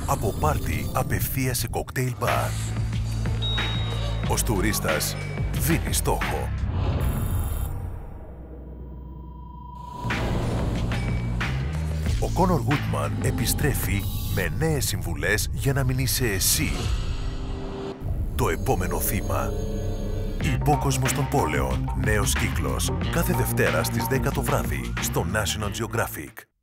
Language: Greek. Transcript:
Από πάρτι απευθείας σε κοκτέιλ μπαρ. Ο τουρίστας δίνει στόχο. Ο Κόνορ Γκούτμαν επιστρέφει με νέες συμβουλές για να μην είσαι εσύ το επόμενο θύμα. Υπόκοσμος των πόλεων, νέος κύκλος, κάθε Δευτέρα στις 10 το βράδυ στο National Geographic.